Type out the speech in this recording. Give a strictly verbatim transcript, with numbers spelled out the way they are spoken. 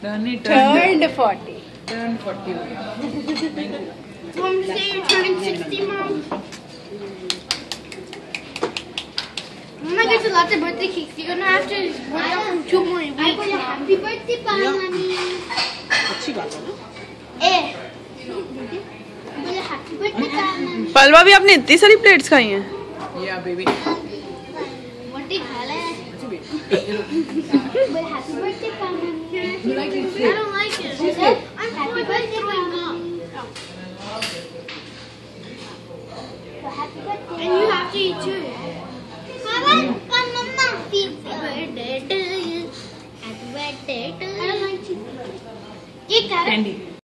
Turned Turned forty. Turned forty. Mom, say you're turning sixty, Mom. Mama gets a lot of birthday cakes. You're gonna have to wait up for two more weeks. I got a happy birthday, Mommy. अच्छी बात है ना? Eh. बोले happy birthday, Mommy. पलवा भी आपने इतनी सारी plates खाई हैं? Yeah, baby. What did खा ले? बोले happy birthday, Mommy. You like it? I don't like it. She said, I'm happy birthday, Mommy. Happy birthday. And you have to eat too.